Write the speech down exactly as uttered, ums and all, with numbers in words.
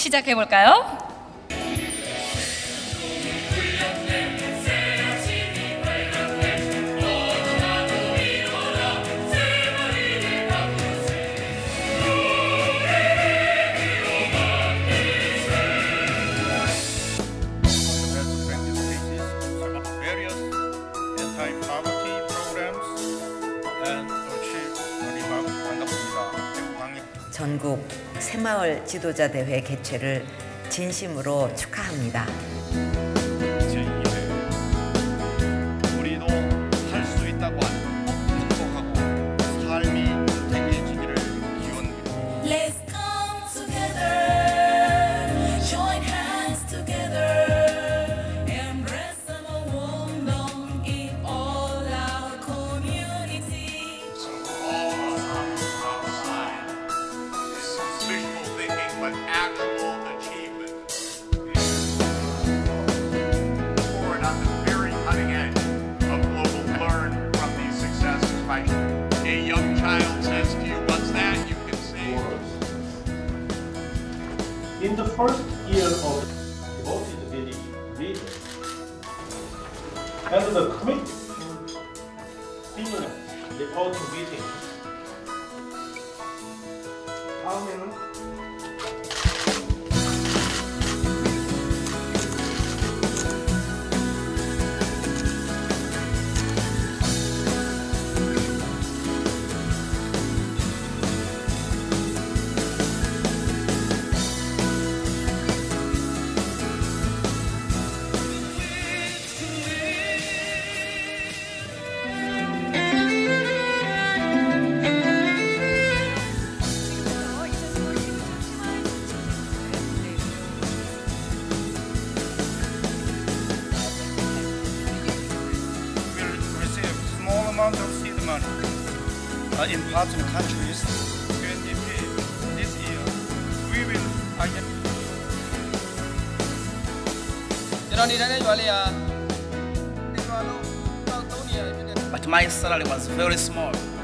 시작해 볼까요? 전국 새마을 지도자 대회 개최를 진심으로 축하합니다. 제이 회 우리도 할 수 있다고 행복하고 삶이 행복해지기를 기원합니다. Let's come together, join hands together, embrace our wonder in all our community. Visual thinking, but actual achievement. Forward on the very cutting edge of global, learn from these successes. By a young child says to you, "What's that?" You can say. In the first year of devoted village leader and the committee similar report meeting. 다음에는 Amount of seed money uh, in parts of countries. U N D P this year we will identify. But my salary was very small.